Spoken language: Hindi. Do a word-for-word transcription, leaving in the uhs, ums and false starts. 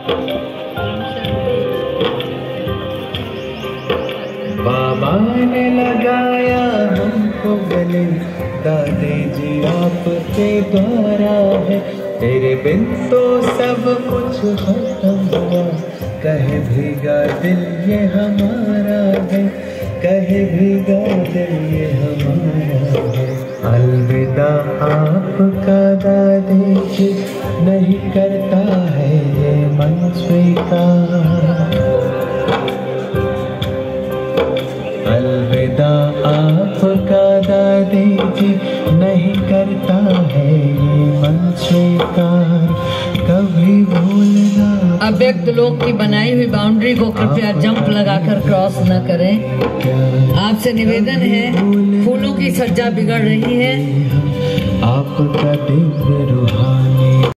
बाबा ने लगाया हमको गले, दादी जी आपके द्वारा है, तेरे बिन तो सब कुछ खत्म हुआ, कहे भीगा दिल ये हमारा है, कहे भीगा दिल ये हमारा है। अलविदा आपका दादी जी, नहीं करता है ये मन स्वीकार। अलविदा आपका दादी जी, नहीं करता है ये मन स्वीकार, कभी भूलना। अब व्यक्त लोग की बनाई हुई बाउंड्री को कृपया जंप लगाकर क्रॉस न करें। आपसे निवेदन है, फूलों की सज्जा बिगड़ रही है। आपका दिव्य रूह